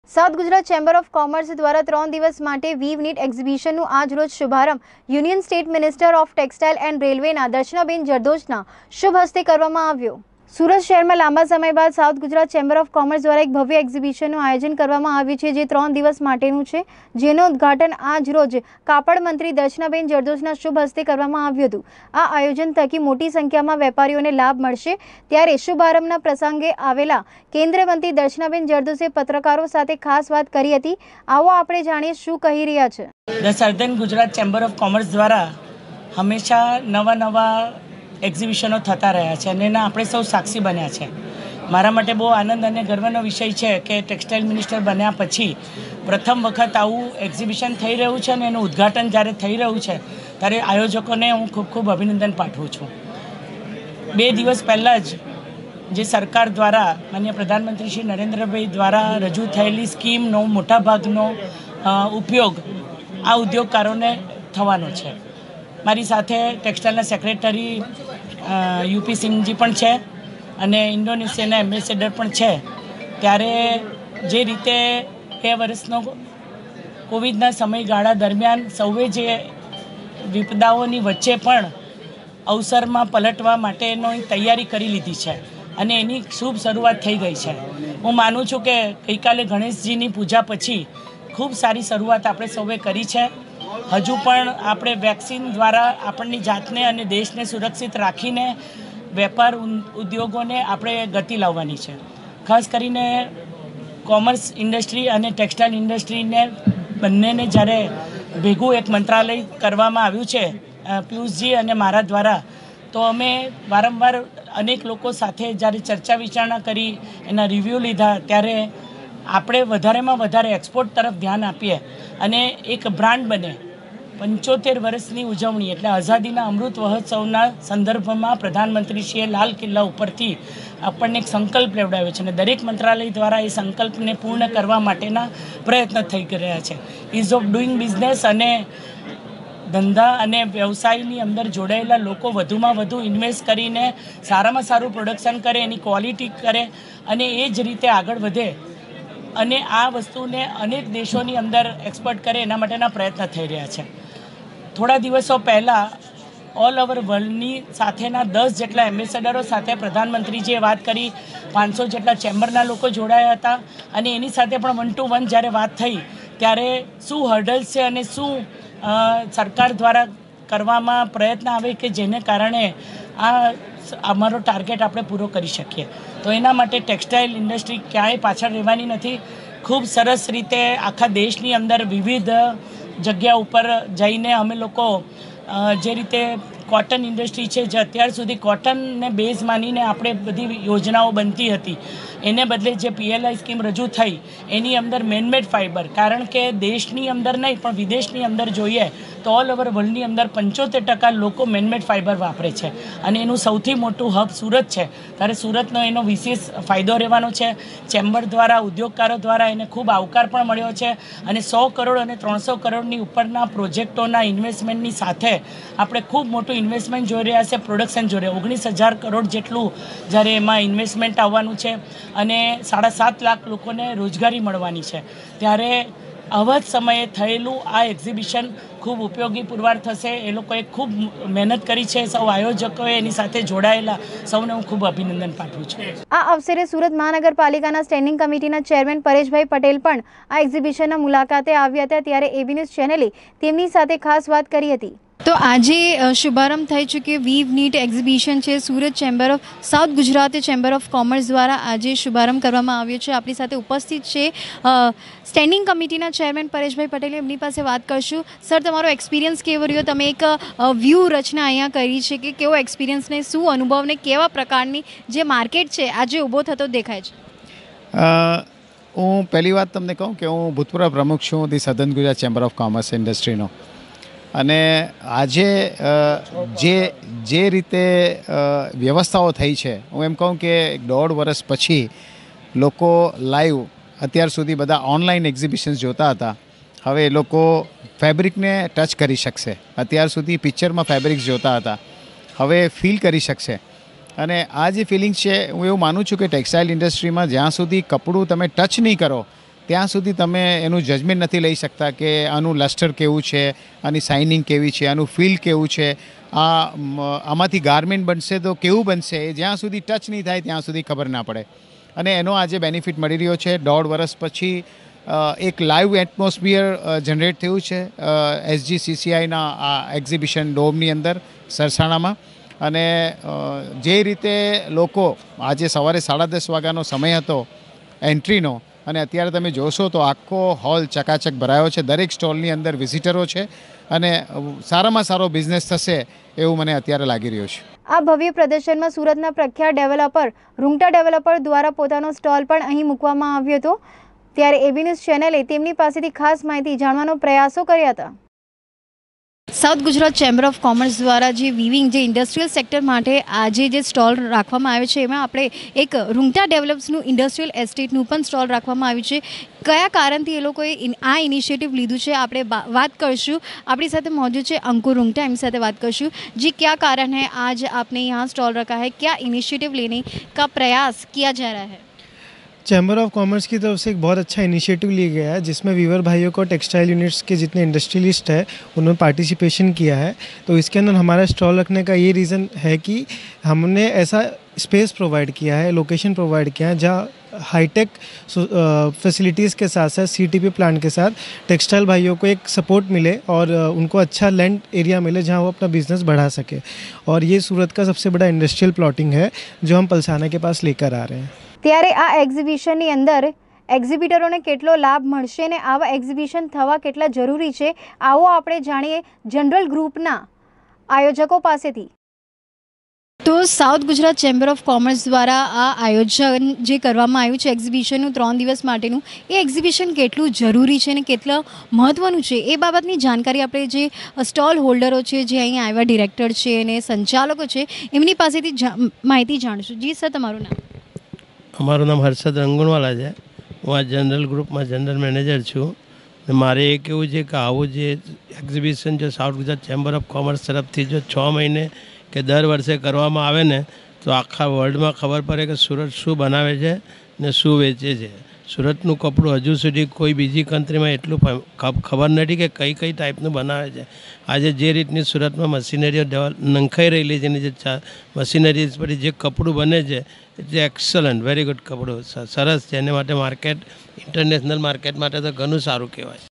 South Gujarat chamber of commerce દ્વારા 3 દિવસ માટે વીવ નીટ એક્ઝિબિશનનું આજ રોજ શુભારંભ union state minister of textile and રેલવેના દર્શનાબેન જરદોશના શુભ હસ્તે કરવામાં આવ્યો। સુરત શહેરમાં લાંબા સમય બાદ south Gujarat chamber of commerce દ્વારા એક ભવ્ય એક્ઝિબિશનનું આયોજન કરવામાં આવ્યું છે, જે 3 દિવસ માટેનું છે, જેનું ઉદ્ઘાટન આજ રોજ કાપડ મંત્રી દર્શનાબેન જરદોશના શુભ હસ્તે કરવામાં આવ્યું હતું। આ આયોજન થકી મોટી સંખ્યામાં વેપારીઓને લાભ મળશે, ત્યારે શુભારંભના પ્રસંગે આવેલા કેન્દ્રીય મંત્રી દર્શનાબેન જરદોશે પત્રકારો સાથે ખાસ વાત કરી હતી। આવો આપણે જાણીએ શું કહી રહ્યા છે। The southern Gujarat chamber of commerce દ્વારા હંમેશા નવા એક્ઝિબિશનો થતા રહ્યા છે અને એના આપણે સૌ સાક્ષી બન્યા છે। મારા માટે બહુ આનંદ અને ગર્વનો વિષય છે કે ટેક્સટાઇલ મિનિસ્ટર બન્યા પછી પ્રથમ વખત આવું એક્ઝિબિશન થઈ રહ્યું છે અને એનું ઉદ્ઘાટન જ્યારે થઈ રહ્યું છે ત્યારે આયોજકોને હું ખૂબ અભિનંદન પાઠવું છું। 2 દિવસ પહેલાં જ જે સરકાર દ્વારા માનનીય પ્રધાનમંત્રી શ્રી નરેન્દ્રભાઈ દ્વારા રજૂ થયેલી સ્કીમનો મોટાભાગનો ઉપયોગ આ ઉદ્યોગકારોને થવાનો છે। મારી સાથે ટેક્સટાઇલના સેક્રેટરી યુપી સિંહજી પણ છે અને ઇન્ડોનેશિયાના એમ્બેસેડર પણ છે। ત્યારે જે રીતે 2 વર્ષનો કોવિડના સમયગાળા દરમિયાન સૌએ જે વિપદાઓની વચ્ચે પણ અવસરમાં પલટવા માટેનો તૈયારી કરી લીધી છે અને એની શુભ શરૂઆત થઈ ગઈ છે। હું માનું છું કે ગઈકાલે ગણેશજીની પૂજા પછી ખૂબ સારી શરૂઆત આપણે સૌએ કરી છે। હજુ પણ આપણે વેક્સિન દ્વારા આપણની જાતને અને દેશને સુરક્ષિત રાખીને વેપાર ઉદ્યોગોને આપણે ગતિ લાવવાની છે। ખાસ કરીને કોમર્સ ઇન્ડસ્ટ્રી અને ટેક્સટાઇલ ઇન્ડસ્ટ્રીને બંનેને જ્યારે ભેગું એક મંત્રાલય કરવામાં આવ્યું છે પિયુષજી અને મારા દ્વારા, તો અમે વારંવાર અનેક લોકો સાથે જ્યારે ચર્ચા વિચારણા કરી, એના રિવ્યૂ લીધા, ત્યારે આપણે વધારેમાં વધારે એક્સપોર્ટ તરફ ધ્યાન આપીએ અને એક બ્રાન્ડ બને। 75 વર્ષની ઉજવણી એટલે આઝાદીના અમૃત મહોત્સવના સંદર્ભમાં પ્રધાનમંત્રીશ્રીએ લાલ કિલ્લા ઉપરથી આપણને એક સંકલ્પ લેવડાવ્યો છે અને દરેક મંત્રાલય દ્વારા એ સંકલ્પને પૂર્ણ કરવા માટેના પ્રયત્ન થઈ રહ્યા છે। ઇઝ ઓફ ડુઈંગ બિઝનેસ અને ધંધા અને વ્યવસાયની અંદર જોડાયેલા લોકો વધુમાં વધુ ઇન્વેસ્ટ કરીને સારામાં સારું પ્રોડક્શન કરે, એની ક્વોલિટી કરે અને એ જ રીતે આગળ વધે અને આ વસ્તુને અનેક દેશોની અંદર એક્સપોર્ટ કરે, એના માટેના પ્રયત્ન થઈ રહ્યા છે। થોડા દિવસો પહેલાં ઓલ ઓવર વર્લ્ડની સાથેના 10 જેટલા એમ્બેસેડરો સાથે પ્રધાનમંત્રીજીએ વાત કરી, 500 જેટલા ચેમ્બરના લોકો જોડાયા હતા અને એની સાથે પણ 1 to 1 જ્યારે વાત થઈ ત્યારે શું હર્ડલ્સ છે અને શું સરકાર દ્વારા કરવામાં પ્રયત્ન આવે કે જેને કારણે આ અમારો ટાર્ગેટ આપણે પૂરો કરી શકીએ। તો એના માટે ટેક્સટાઇલ ઇન્ડસ્ટ્રી ક્યાંય પાછળ રહેવાની નથી। ખૂબ સરસ રીતે આખા દેશની અંદર વિવિધ જગ્યા ઉપર જઈને અમે લોકો જે રીતે કોટન ઇન્ડસ્ટ્રી છે, જે અત્યાર સુધી કોટનને બેઝ માનીને આપણે બધી યોજનાઓ બનતી હતી, એને બદલે જે PLI સ્કીમ રજૂ થઈ એની અંદર મેનમેડ ફાઇબર, કારણ કે દેશની અંદર નહીં પણ વિદેશની અંદર જોઈએ તો ઓલ ઓવર વર્લ્ડની અંદર 75% લોકો મેનમેડ ફાઇબર વાપરે છે અને એનું સૌથી મોટું હબ સુરત છે, ત્યારે સુરતનો એનો વિશેષ ફાયદો રહેવાનો છે। ચેમ્બર દ્વારા, ઉદ્યોગકારો દ્વારા એને ખૂબ આવકાર પણ મળ્યો છે અને 100 કરોડ અને 300 કરોડની ઉપરના પ્રોજેક્ટોના ઇન્વેસ્ટમેન્ટની સાથે આપણે ખૂબ મોટું ઇન્વેસ્ટમેન્ટ જોઈ રહ્યા છે, પ્રોડક્શન જોઈ રહ્યા। 19,000 કરોડ જેટલું જ્યારે એમાં ઇન્વેસ્ટમેન્ટ આવવાનું છે અને 7.5 લાખ લોકોને રોજગારી મળવાની છે, ત્યારે આવા જ સમયે થયેલું આ એક્ઝિબિશન ખૂબ ઉપયોગી પુરવાર થશે। એ લોકોએ ખૂબ મહેનત કરી છે, સૌ આયોજકોએ એની સાથે જોડાયેલા સૌને હું ખૂબ અભિનંદન પાઠવું છું। આ અવસરે સુરત મહાનગરપાલિકાના સ્ટેન્ડિંગ કમિટીના ચેરમેન પરેશભાઈ પટેલ પણ આ એક્ઝિબિશનના મુલાકાતે આવ્યા હતા, ત્યારે એબી ન્યૂઝ ચેનલે તેમની સાથે ખાસ વાત કરી હતી। તો આજે શુભારંભ થઈ ચૂક્યો વીવ નીટ એક્ઝિબિશન છે, Surat chamber of south Gujarat chamber of commerce દ્વારા આજે શુભારંભ કરવામાં આવ્યો છે। આપણી સાથે ઉપસ્થિત છે સ્ટેન્ડિંગ કમિટીના ચેરમેન પરેશભાઈ પટેલ, એમની પાસે વાત કરશું। સર, તમારો એક્સપિરિયન્સ કેવો રહ્યો? તમે એક વ્યૂ રચના અહીંયા કરી છે કે કેવો એક્સપિરિયન્સ ને શું અનુભવ ને કેવા પ્રકારની જે માર્કેટ છે આજે ઊભો થતો દેખાય છે? હું પહેલી વાત તમને કહું કે હું ભૂતપૂર્વ પ્રમુખ છું the southern Gujarat chamber of commerce ઇન્ડસ્ટ્રીનો, અને આજે જે રીતે વ્યવસ્થાઓ થઈ છે, હું એમ કહું કે 1.5 વર્ષ પછી લોકો લાઈવ, અત્યાર સુધી બધા ઓનલાઈન એક્ઝિબિશન્સ જોતા હતા, હવે એ લોકો ફેબ્રિકને ટચ કરી શકશે। અત્યાર સુધી પિક્ચરમાં ફેબ્રિક્સ જોતા હતા, હવે ફીલ કરી શકશે અને આ જે ફિલિંગ્સ છે, હું એવું માનું છું કે ટેક્સટાઇલ ઇન્ડસ્ટ્રીમાં જ્યાં સુધી કપડું તમે ટચ નહીં કરો ત્યાં સુધી તમે એનું જજમેન્ટ નથી લઈ શકતા કે આનું લસ્ટર કેવું છે, આની શાઇનિંગ કેવી છે, આનું ફીલ કેવું છે, આમાંથી ગાર્મેન્ટ બનશે તો કેવું બનશે, એ જ્યાં સુધી ટચ નહીં થાય ત્યાં સુધી ખબર ના પડે. અને એનો આજે બેનિફિટ મળી રહ્યો છે. 1.5 વર્ષ પછી એક લાઈવ એટમોસ્ફિયર જનરેટ થયું છે SGCCIના આ એક્ઝિબિશન ડોમની અંદર સરસાણામાં. અને જે રીતે લોકો આજે સવારે 10:30 વાગ્યાનો સમય હતો એન્ટ્રીનો, અને અત્યારે તમે જોશો તો આખો હોલ ચકાચક ભરાયો છે. દરેક સ્ટોલની અંદર વિઝિટરો છે અને સારામાં સારો બિઝનેસ થશે એવું મને અત્યારે લાગી રહ્યું છે. આ ભવ્ય પ્રદર્શનમાં સુરતના પ્રખ્યાત ડેવલપર રૂંગટા ડેવલપર દ્વારા પોતાનો સ્ટોલ પણ અહીં મૂકવામાં આવ્યો હતો. ત્યારે એબી ન્યૂઝ ચેનલે તેમની પાસેથી ખાસ માહિતી જાણવાનો પ્રયાસો કર્યા હતા. South Gujarat chamber of commerce દ્વારા જે વીવિંગ જે ઇન્ડસ્ટ્રીયલ સેક્ટર માટે આજે જે સ્ટોલ રાખવામાં આવ્યો છે, એમાં આપણે એક રૂંગટા ડેવલપ્સનું ઇન્ડસ્ટ્રીયલ એસ્ટેટનું પણ સ્ટોલ રાખવામાં આવ્યું છે. કયા કારણથી એ લોકોએ આ ઇનિશિયેટિવ લીધું છે આપણે વાત કરીશું. આપણી સાથે મોજૂદ છે અંકુર રૂંગટા, એમની સાથે વાત કરીશું. जी क्या कारण है आज आपने यहाँ स्टॉल रखा है, क्या इनिशिएटिव लेने का प्रयास किया जा रहा है? चैम्बर ऑफ कॉमर्स की तरफ से एक बहुत अच्छा इनिशिएटिव लिया गया है, जिसमें वीवर भाइयों को टेक्सटाइल यूनिट्स के जितने इंडस्ट्रियलिस्ट है उन्होंने पार्टिसिपेशन किया है. तो इसके अंदर हमारा स्टॉल रखने का ये रीज़न है कि हमने ऐसा स्पेस प्रोवाइड किया है, लोकेशन प्रोवाइड किया है जहाँ हाईटेक फैसिलिटीज़ के साथ साथ CTP प्लांट के साथ टेक्सटाइल भाइयों को एक सपोर्ट मिले और उनको अच्छा लैंड एरिया मिले जहाँ वो अपना बिजनेस बढ़ा सके. और ये सूरत का सबसे बड़ा इंडस्ट्रियल प्लॉटिंग है जो हम पलसाना के पास लेकर आ रहे हैं. ત્યારે આ એક્ઝિબિશનની અંદર એક્ઝિબિટરોને કેટલો લાભ મળશે અને આવા એક્ઝિબિશન થવા કેટલા જરૂરી છે, આવો આપણે જાણીએ જનરલ ગ્રુપના આયોજકો પાસેથી. તો south Gujarat chamber of commerce દ્વારા આ આયોજન જે કરવામાં આવ્યું છે એક્ઝિબિશનનું 3 દિવસ માટેનું, એ એક્ઝિબિશન કેટલું જરૂરી છે અને કેટલું મહત્ત્વનું છે એ બાબતની જાણકારી આપણે જે સ્ટોલ હોલ્ડરો છે, જે અહીં આવ્યા ડિરેક્ટર છે અને સંચાલકો છે, એમની પાસેથી માહિતી જાણીશું. જી સર, તમારું નામ? અમારું નામ હર્ષદ રંગુણવાલા છે. હું આ જનરલ ગ્રુપમાં જનરલ મેનેજર છું. ને મારે એ કહેવું છે કે આવું જે એક્ઝિબિશન જો south Gujarat chamber of commerce તરફથી જો 6 મહિને કે દર વર્ષે કરવામાં આવે ને તો આખા વર્લ્ડમાં ખબર પડે કે સુરત શું બનાવે છે ને શું વેચે છે. સુરતનું કપડું હજુ સુધી કોઈ બીજી કન્ટ્રીમાં એટલું ખબર નથી કે કઈ કઈ ટાઈપનું બનાવે છે. આજે જે રીતની સુરતમાં મશીનરીઓ નંખાઈ રહેલી છે, એની જે મશીનરીઝ પરથી જે કપડું બને છે એ એક્સલન્ટ, વેરી ગુડ કપડું, સરસ છે. એને માટે માર્કેટ, ઇન્ટરનેશનલ માર્કેટ માટે તો ઘણું સારું કહેવાય.